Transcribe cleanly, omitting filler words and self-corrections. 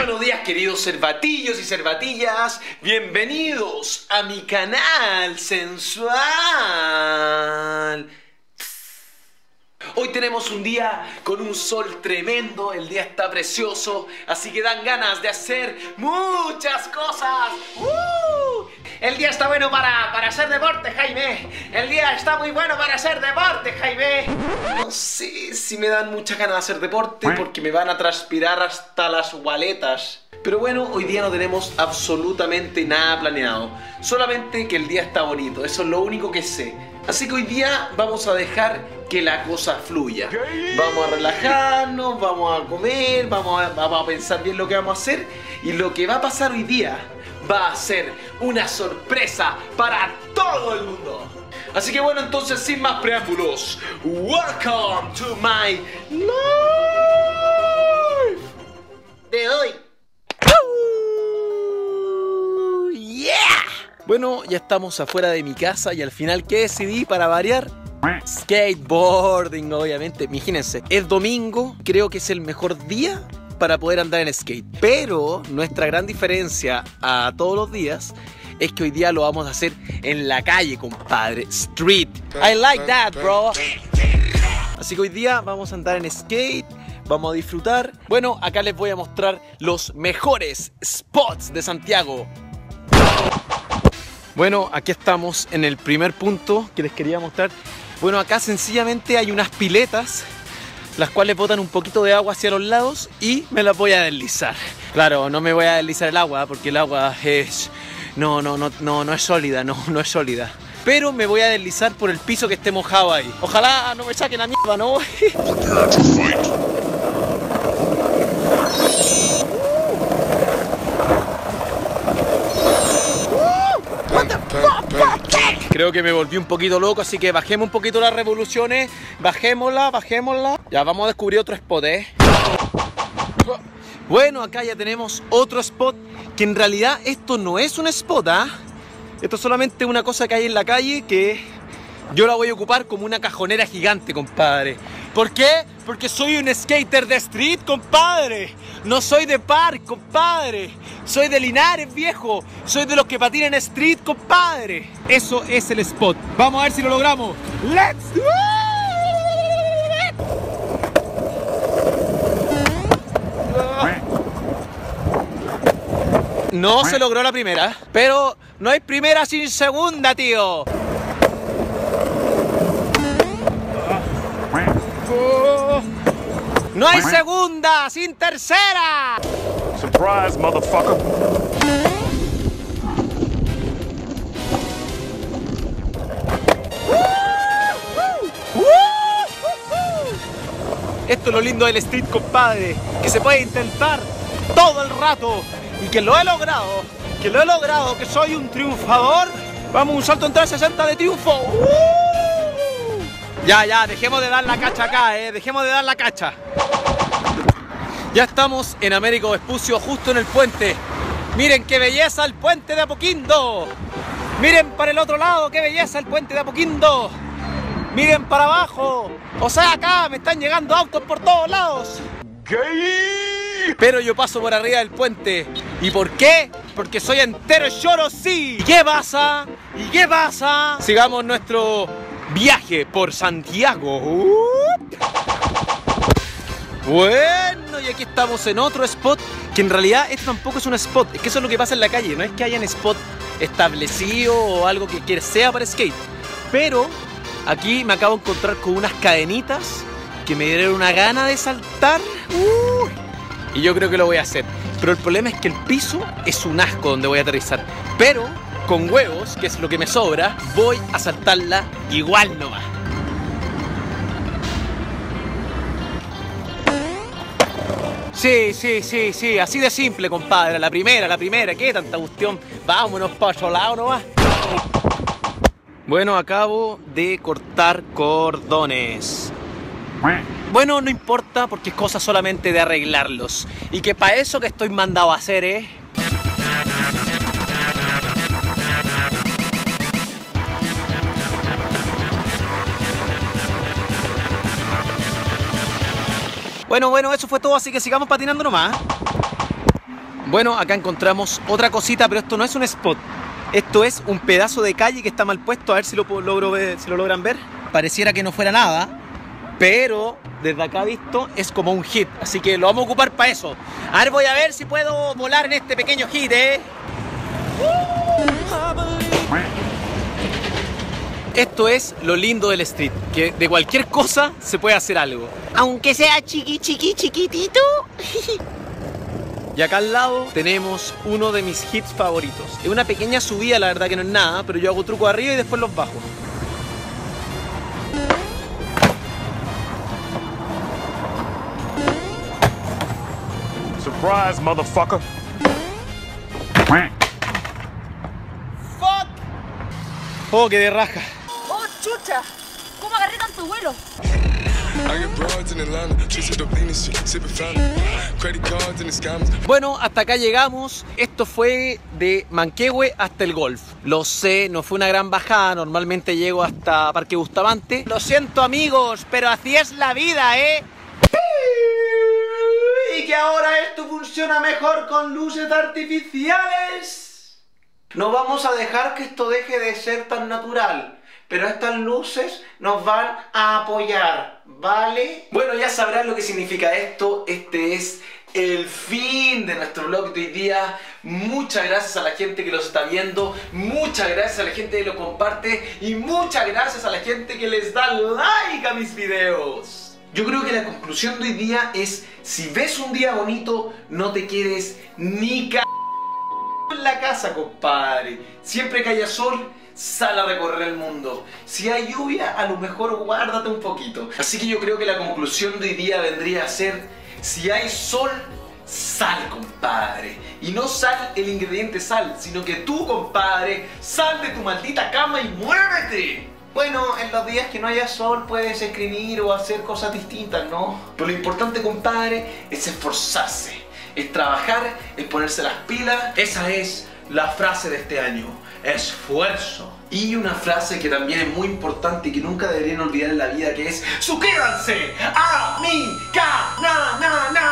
Buenos días, queridos cervatillos y cervatillas. Bienvenidos a mi canal sensual. Hoy tenemos un día con un sol tremendo, el día está precioso, así que dan ganas de hacer muchas cosas. El día está bueno para hacer deporte, Jaime. El día está muy bueno para hacer deporte, Jaime. No sé si me dan muchas ganas de hacer deporte porque me van a transpirar hasta las gualetas. Pero bueno, hoy día no tenemos absolutamente nada planeado. Solamente que el día está bonito, eso es lo único que sé. Así que hoy día vamos a dejar que la cosa fluya. Vamos a relajarnos, vamos a comer, vamos a pensar bien lo que vamos a hacer. Y lo que va a pasar hoy día va a ser una sorpresa para todo el mundo. Así que bueno, entonces sin más preámbulos, welcome to my life de hoy. Bueno, ya estamos afuera de mi casa y al final, ¿qué decidí para variar? Skateboarding, obviamente. Imagínense, es domingo, creo que es el mejor día para poder andar en skate. Pero nuestra gran diferencia a todos los días es que hoy día lo vamos a hacer en la calle, compadre. Street. I like that, bro. Así que hoy día vamos a andar en skate. Vamos a disfrutar. Bueno, acá les voy a mostrar los mejores spots de Santiago. Bueno, aquí estamos en el primer punto que les quería mostrar. Bueno, acá sencillamente hay unas piletas, las cuales botan un poquito de agua hacia los lados y me las voy a deslizar. Claro, no me voy a deslizar el agua porque el agua es... No es sólida, no es sólida. Pero me voy a deslizar por el piso que esté mojado ahí. Ojalá no me saquen la mierda, ¿no? Creo que me volví un poquito loco, así que bajemos un poquito las revoluciones. Bajémosla. Ya vamos a descubrir otro spot, Bueno, acá ya tenemos otro spot, que en realidad esto no es un spot, Esto es solamente una cosa que hay en la calle que yo la voy a ocupar como una cajonera gigante, compadre. ¿Por qué? Porque soy un skater de street, compadre. No soy de park, compadre. Soy de Linares, viejo. Soy de los que patinan en street, compadre. Eso es el spot. Vamos a ver si lo logramos. ¡Let's do it! No se logró la primera, pero no hay primera sin segunda, tío. No hay segunda sin tercera. Surprise, motherfucker. Esto es lo lindo del street, compadre, que se puede intentar todo el rato y que lo he logrado, que soy un triunfador. Vamos, un salto en 360 de triunfo. Ya, dejemos de dar la cacha acá, dejemos de dar la cacha. Ya estamos en Américo Vespucio, justo en el puente. Miren qué belleza el puente de Apoquindo. Miren para el otro lado, qué belleza el puente de Apoquindo. Miren para abajo. O sea, acá me están llegando autos por todos lados. Pero yo paso por arriba del puente. ¿Y por qué? Porque soy entero lloro, sí. ¿Y qué pasa? Sigamos nuestro viaje por Santiago. Bueno, y aquí estamos en otro spot, que en realidad esto tampoco es un spot, es que eso es lo que pasa en la calle, no es que hayan spot establecido o algo que sea para skate. Pero aquí me acabo de encontrar con unas cadenitas que me dieron una gana de saltar. Y yo creo que lo voy a hacer. Pero el problema es que el piso es un asco donde voy a aterrizar. Pero con huevos, que es lo que me sobra, voy a saltarla igual nomás. Sí, así de simple, compadre. La primera, ¿qué tanta cuestión? Vámonos para otro lado nomás. Bueno, acabo de cortar cordones. Bueno, no importa porque es cosa solamente de arreglarlos. Y que para eso que estoy mandado a hacer, Bueno, eso fue todo, así que sigamos patinando nomás. Bueno, acá encontramos otra cosita, pero esto no es un spot. Esto es un pedazo de calle que está mal puesto. A ver si lo logran ver. Pareciera que no fuera nada, pero desde acá visto es como un hit. Así que lo vamos a ocupar para eso. A ver, voy a ver si puedo volar en este pequeño hit, Esto es lo lindo del street, que de cualquier cosa se puede hacer algo. Aunque sea chiquitito. Y acá al lado tenemos uno de mis hits favoritos. Es una pequeña subida, la verdad que no es nada, pero yo hago truco arriba y después los bajo. Surprise, motherfucker. ¡Fuck! Oh, qué de raja. ¡Oh, chucha! ¿Cómo agarré tanto vuelo? Bueno, hasta acá llegamos. Esto fue de Manquehue hasta el Golf. Lo sé, no fue una gran bajada. Normalmente llego hasta Parque Bustamante. Lo siento, amigos, pero así es la vida, Y que ahora esto funciona mejor con luces artificiales. No vamos a dejar que esto deje de ser tan natural, pero estas luces nos van a apoyar, ¿vale? Bueno, ya sabrán lo que significa esto. Este es el fin de nuestro vlog de hoy día. Muchas gracias a la gente que los está viendo, muchas gracias a la gente que lo comparte y muchas gracias a la gente que les da like a mis videos. Yo creo que la conclusión de hoy día es: si ves un día bonito, no te quedes ni en la casa, compadre. Siempre que haya sol, sal a recorrer el mundo. Si hay lluvia, a lo mejor guárdate un poquito. Así que yo creo que la conclusión de hoy día vendría a ser: si hay sol, sal, compadre. Y no sal el ingrediente sal, sino que tú, compadre, sal de tu maldita cama y muévete. Bueno, en los días que no haya sol puedes escribir o hacer cosas distintas, ¿no? Pero lo importante, compadre, es esforzarse, es trabajar, es ponerse las pilas. Esa es la frase de este año: esfuerzo. Y una frase que también es muy importante y que nunca deberían olvidar en la vida, que es: suscríbanse a mi canal.